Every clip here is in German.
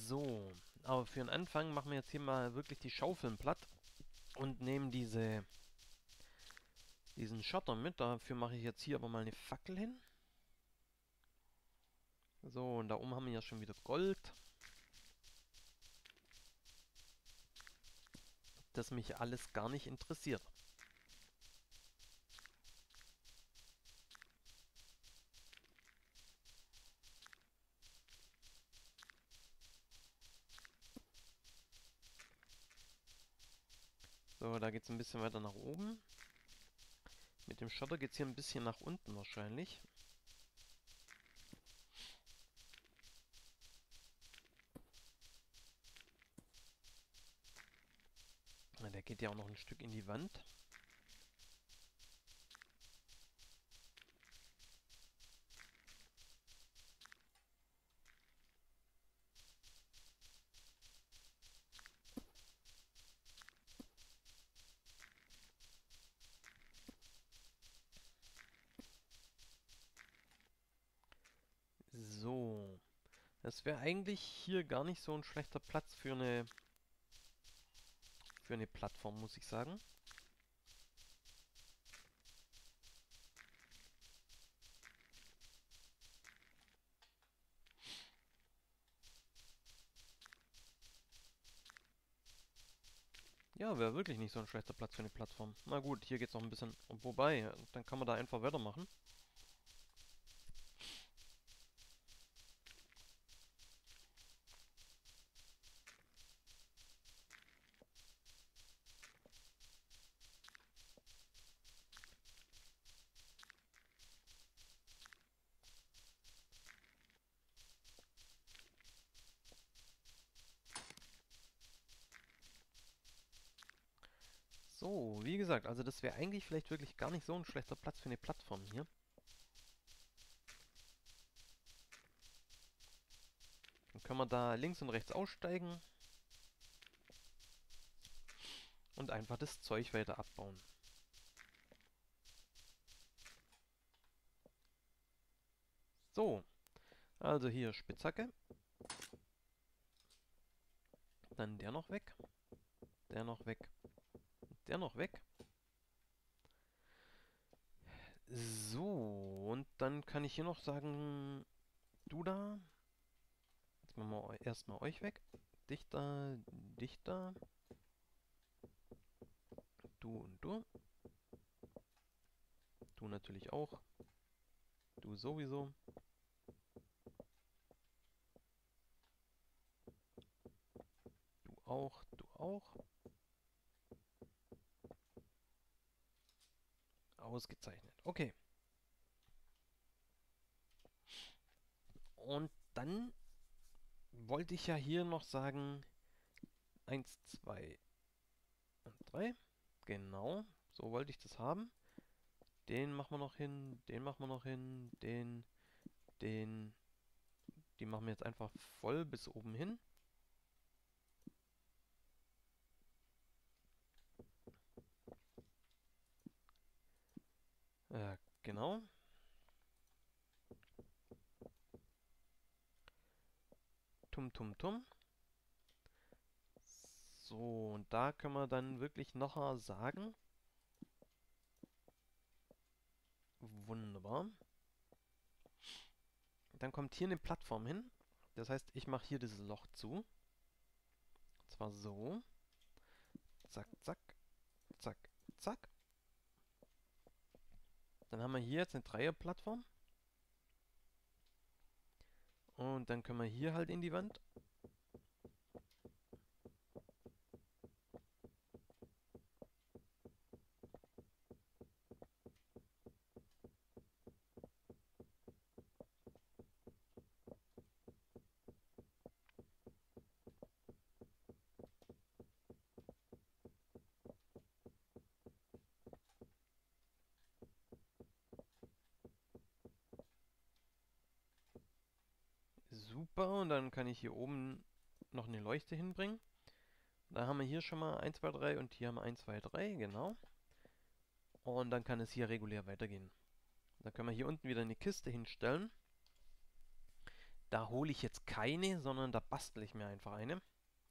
So, aber für den Anfang machen wir jetzt hier mal wirklich die Schaufeln platt und nehmen diesen Schotter mit. Dafür mache ich jetzt hier aber mal eine Fackel hin. So, und da oben haben wir ja schon wieder Gold. Das mich alles gar nicht interessiert. So, da geht es ein bisschen weiter nach oben. Mit dem Schotter geht es hier ein bisschen nach unten wahrscheinlich. Der geht ja auch noch ein Stück in die Wand. So, das wäre eigentlich hier gar nicht so ein schlechter Platz für eine Plattform, muss ich sagen. Ja, wäre wirklich nicht so ein schlechter Platz für eine Plattform. Na gut, hier geht es noch ein bisschen. Wobei, dann kann man da einfach weitermachen. So, wie gesagt, also das wäre eigentlich vielleicht wirklich gar nicht so ein schlechter Platz für eine Plattform hier. Dann können wir da links und rechts aussteigen und einfach das Zeug weiter abbauen. So, also hier Spitzhacke. Dann der noch weg. Der noch weg. Der noch weg. So, und dann kann ich hier noch sagen, du da. Jetzt machen wir erstmal euch weg. Dich da, dich da. Du und du. Du natürlich auch. Du sowieso. Du auch, du auch. Ausgezeichnet. Okay. Und dann wollte ich ja hier noch sagen, 1, 2 und 3. Genau, so wollte ich das haben. Den machen wir noch hin, den machen wir noch hin, den. Die machen wir jetzt einfach voll bis oben hin. Genau. Tum, tum, tum. So, und da können wir dann wirklich nachher sagen. Wunderbar. Dann kommt hier eine Plattform hin. Das heißt, ich mache hier dieses Loch zu. Und zwar so. Zack, zack, zack, zack. Dann haben wir hier jetzt eine Dreierplattform. Und dann können wir hier halt in die Wand. Super. Und dann kann ich hier oben noch eine Leuchte hinbringen. Da haben wir hier schon mal 1, 2, 3 und hier haben wir 1, 2, 3, genau. Und dann kann es hier regulär weitergehen. Dann können wir hier unten wieder eine Kiste hinstellen. Da hole ich jetzt keine, sondern da bastel ich mir einfach eine.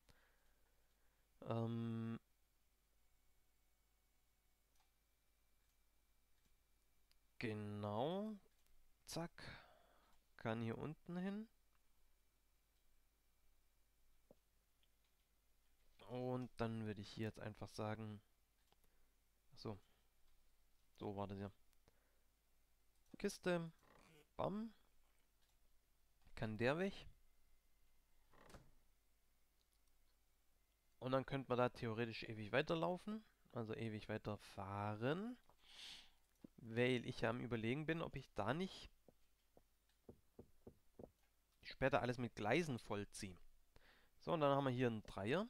Ähm, genau. Zack. Kann hier unten hin. Und dann würde ich hier jetzt einfach sagen. Achso, so war das ja. Kiste. Bam. Kann der weg. Und dann könnte man da theoretisch ewig weiterlaufen. Also ewig weiterfahren. Weil ich ja am Überlegen bin, ob ich da nicht später alles mit Gleisen vollziehe. So, und dann haben wir hier einen Dreier.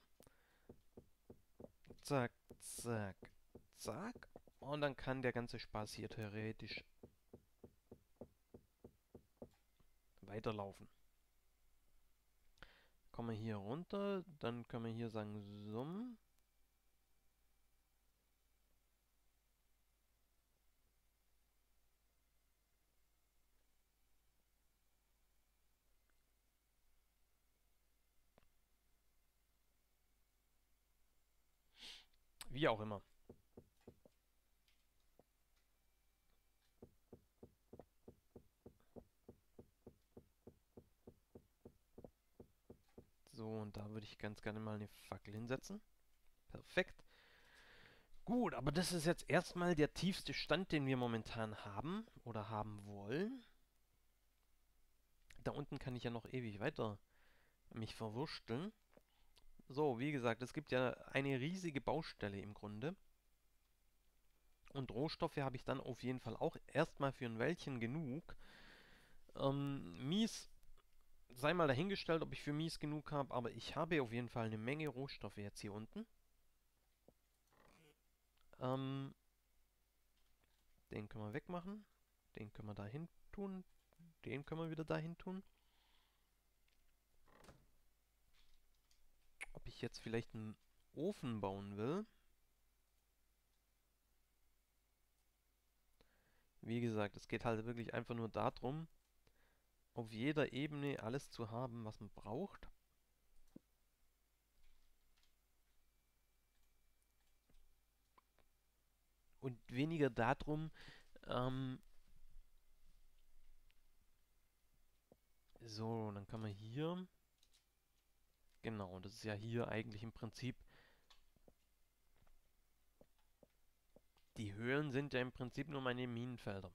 Zack, zack, zack. Und dann kann der ganze Spaß hier theoretisch weiterlaufen. Kommen wir hier runter, dann können wir hier sagen Summ. Wie auch immer. So, und da würde ich ganz gerne mal eine Fackel hinsetzen. Perfekt. Gut, aber das ist jetzt erstmal der tiefste Stand, den wir momentan haben oder haben wollen. Da unten kann ich ja noch ewig weiter mich verwursteln. So, wie gesagt, es gibt ja eine riesige Baustelle im Grunde. Und Rohstoffe habe ich dann auf jeden Fall auch erstmal für ein Weilchen genug. Mies sei mal dahingestellt, ob ich für Mies genug habe, aber ich habe auf jeden Fall eine Menge Rohstoffe jetzt hier unten. Ähm, Den können wir wegmachen. Den können wir dahin tun. Den können wir wieder dahin tun. Ob ich jetzt vielleicht einen Ofen bauen will. Wie gesagt, es geht halt wirklich einfach nur darum, auf jeder Ebene alles zu haben, was man braucht. Und weniger darum, so, dann kann man hier, genau, das ist ja hier eigentlich im Prinzip, die Höhlen sind ja im Prinzip nur meine Minenfelder.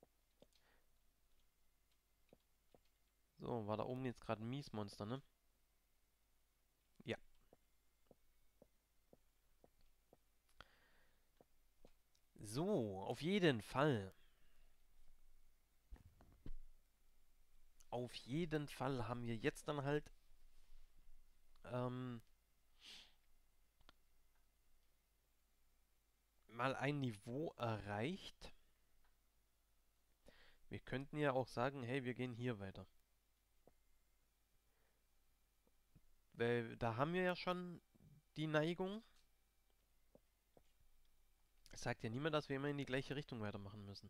So, war da oben jetzt gerade ein Miesmonster, ne? Ja. So, auf jeden Fall. Auf jeden Fall haben wir jetzt dann halt ähm, mal ein Niveau erreicht. Wir könnten ja auch sagen, hey, wir gehen hier weiter. Weil da haben wir ja schon die Neigung. Es sagt ja niemand, dass wir immer in die gleiche Richtung weitermachen müssen.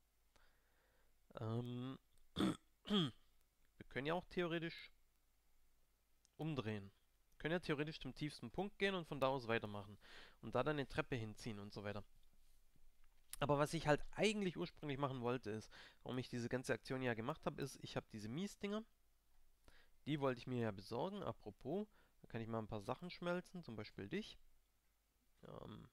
Ähm, wir können ja auch theoretisch umdrehen. Wir können ja theoretisch zum tiefsten Punkt gehen und von da aus weitermachen. Und da dann eine Treppe hinziehen und so weiter. Aber was ich halt eigentlich ursprünglich machen wollte, ist, warum ich diese ganze Aktion ja gemacht habe, ist, ich habe diese Mies-Dinger. Die wollte ich mir ja besorgen. Apropos, da kann ich mal ein paar Sachen schmelzen, zum Beispiel dich. Ähm,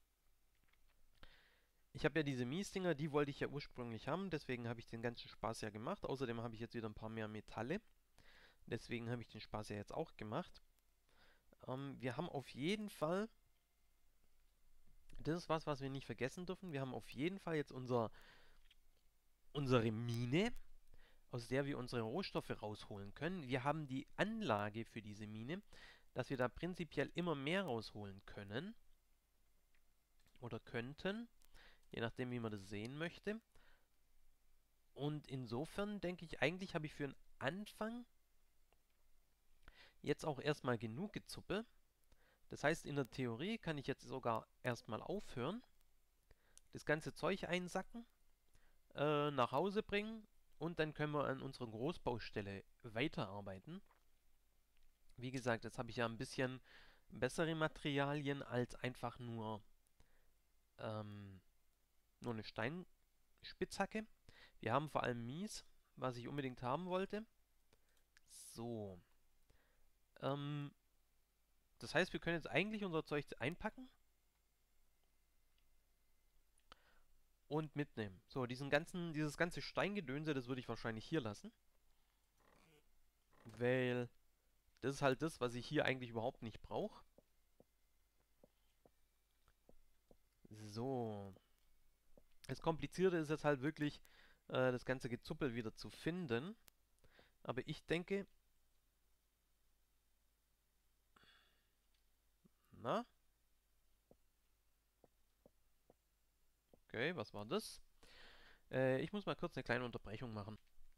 Ich habe ja diese Mies-Dinger, die wollte ich ja ursprünglich haben, deswegen habe ich den ganzen Spaß ja gemacht. Außerdem habe ich jetzt wieder ein paar mehr Metalle. Deswegen habe ich den Spaß ja jetzt auch gemacht. Wir haben auf jeden Fall, das ist was, was wir nicht vergessen dürfen, wir haben auf jeden Fall jetzt unsere Mine, aus der wir unsere Rohstoffe rausholen können. Wir haben die Anlage für diese Mine, dass wir da prinzipiell immer mehr rausholen können oder könnten, je nachdem, wie man das sehen möchte. Und insofern denke ich, eigentlich habe ich für den Anfang jetzt auch erstmal genug Gezuppe. Das heißt, in der Theorie kann ich jetzt sogar erstmal aufhören, das ganze Zeug einsacken, nach Hause bringen Und dann können wir an unserer Großbaustelle weiterarbeiten. Wie gesagt, jetzt habe ich ja ein bisschen bessere Materialien als einfach ähm, nur eine Steinspitzhacke. Wir haben vor allem Mies, was ich unbedingt haben wollte. So. Ähm, Das heißt, wir können jetzt eigentlich unser Zeug einpacken und mitnehmen. So, dieses ganze Steingedönse, das würde ich wahrscheinlich hier lassen. Weil das ist halt das, was ich hier eigentlich überhaupt nicht brauche. So. Das Komplizierte ist jetzt halt wirklich, das ganze Gezuppel wieder zu finden. Aber ich denke, na, okay, was war das? Ich muss mal kurz eine kleine Unterbrechung machen.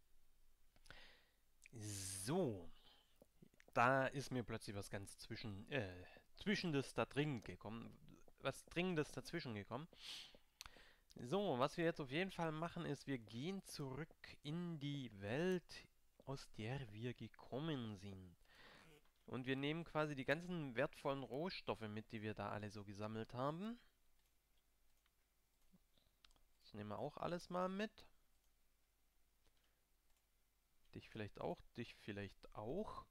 So, da ist mir plötzlich was ganz Zwischendes da dringend gekommen. Was Dringendes dazwischen gekommen. So, was wir jetzt auf jeden Fall machen, ist, wir gehen zurück in die Welt, aus der wir gekommen sind. Und wir nehmen quasi die ganzen wertvollen Rohstoffe mit, die wir da alle so gesammelt haben. Das nehmen wir auch alles mal mit. Dich vielleicht auch, dich vielleicht auch.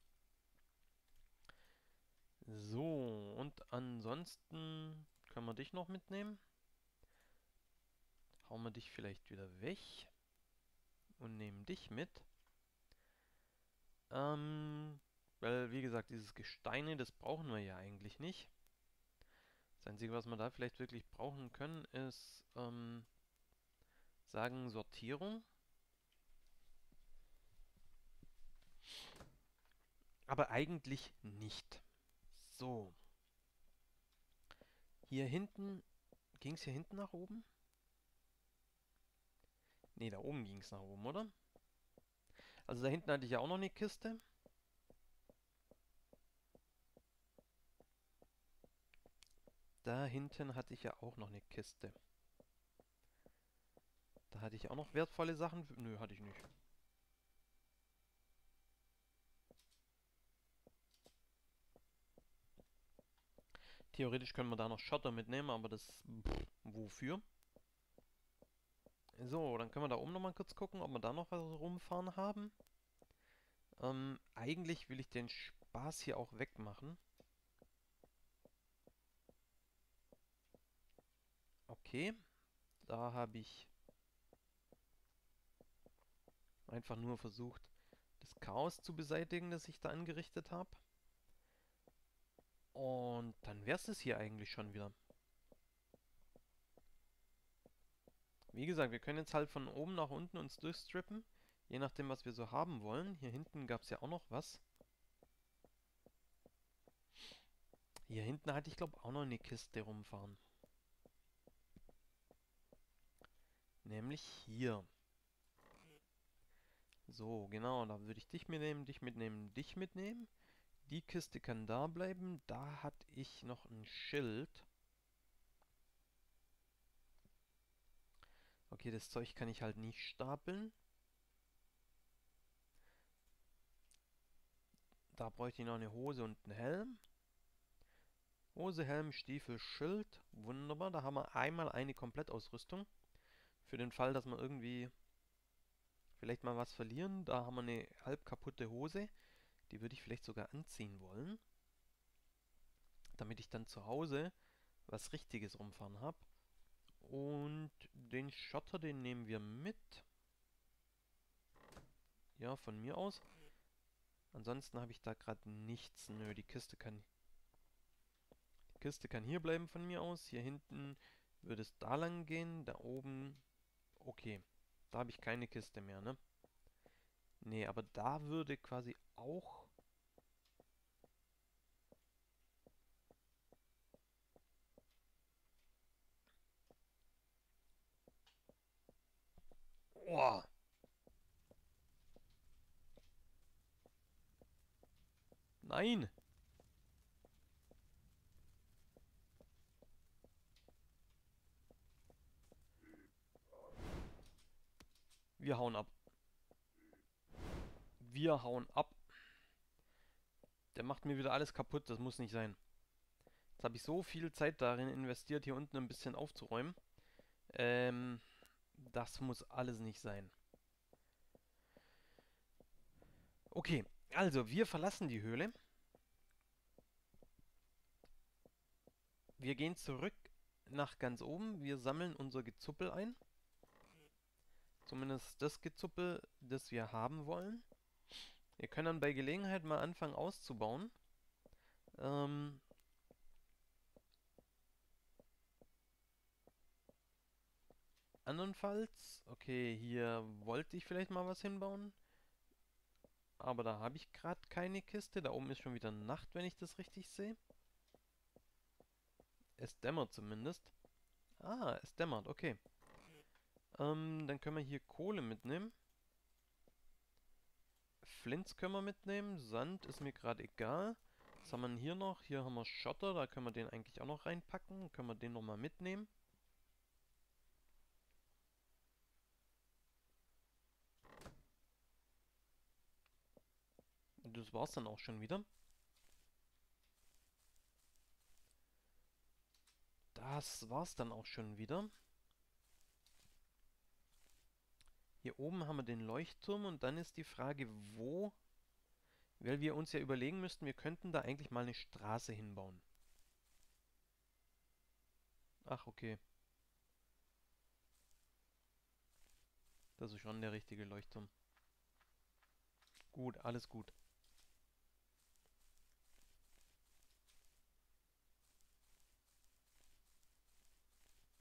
So, und ansonsten können wir dich noch mitnehmen. Hauen wir dich vielleicht wieder weg und nehmen dich mit. Weil, wie gesagt, dieses Gesteine, das brauchen wir ja eigentlich nicht. Das Einzige, was wir da vielleicht wirklich brauchen können, ist, sagen Sortierung. Aber eigentlich nicht. So. Hier hinten, ging es hier hinten nach oben? Ne, da oben ging es nach oben, oder? Also da hinten hatte ich ja auch noch eine Kiste. Da hinten hatte ich ja auch noch eine Kiste. Da hatte ich auch noch wertvolle Sachen. Nö, hatte ich nicht. Theoretisch können wir da noch Schotter mitnehmen, aber das... Pff, wofür? So, dann können wir da oben nochmal kurz gucken, ob wir da noch was rumfahren haben. Eigentlich will ich den Spaß hier auch wegmachen. Okay, da habe ich einfach nur versucht, das Chaos zu beseitigen, das ich da angerichtet habe. Und dann wäre es hier eigentlich schon wieder. Wie gesagt, wir können jetzt halt von oben nach unten uns durchstrippen, je nachdem, was wir so haben wollen. Hier hinten gab es ja auch noch was. Hier hinten hatte ich, glaube auch noch eine Kiste rumfahren. Nämlich hier. So, genau, da würde ich dich mitnehmen, dich mitnehmen, dich mitnehmen. Die Kiste kann da bleiben. Da hatte ich noch ein Schild. Okay, das Zeug kann ich halt nicht stapeln. Da bräuchte ich noch eine Hose und einen Helm. Hose, Helm, Stiefel, Schild. Wunderbar, da haben wir einmal eine Komplettausrüstung. Für den Fall, dass wir irgendwie vielleicht mal was verlieren. Da haben wir eine halb kaputte Hose. Die würde ich vielleicht sogar anziehen wollen. Damit ich dann zu Hause was Richtiges rumfahren habe. Und den Schotter, den nehmen wir mit. Ja, von mir aus. Ansonsten habe ich da gerade nichts. Nö, die Kiste kann hier bleiben von mir aus. Hier hinten würde es da lang gehen. Da oben. Okay. Da habe ich keine Kiste mehr, ne? Nee, aber da würde quasi auch... Oh, nein! Wir hauen ab. Wir hauen ab. Der macht mir wieder alles kaputt, das muss nicht sein. Jetzt habe ich so viel Zeit darin investiert, hier unten ein bisschen aufzuräumen. Ähm, Das muss alles nicht sein. Okay, also wir verlassen die Höhle. Wir gehen zurück nach ganz oben. Wir sammeln unser Gezuppel ein. Zumindest das Gezuppel, das wir haben wollen. Wir können dann bei Gelegenheit mal anfangen auszubauen. Ähm, Andernfalls, okay, hier wollte ich vielleicht mal was hinbauen. Aber da habe ich gerade keine Kiste. Da oben ist schon wieder Nacht, wenn ich das richtig sehe. Es dämmert zumindest. Ah, es dämmert, okay. Dann können wir hier Kohle mitnehmen. Flints können wir mitnehmen. Sand ist mir gerade egal. Was haben wir denn hier noch? Hier haben wir Schotter, da können wir den eigentlich auch noch reinpacken. Können wir den nochmal mitnehmen. Das war's dann auch schon wieder. Das war's dann auch schon wieder. Hier oben haben wir den Leuchtturm und dann ist die Frage, wo? Weil wir uns ja überlegen müssten, wir könnten da eigentlich mal eine Straße hinbauen. Ach, okay. Das ist schon der richtige Leuchtturm. Gut, alles gut.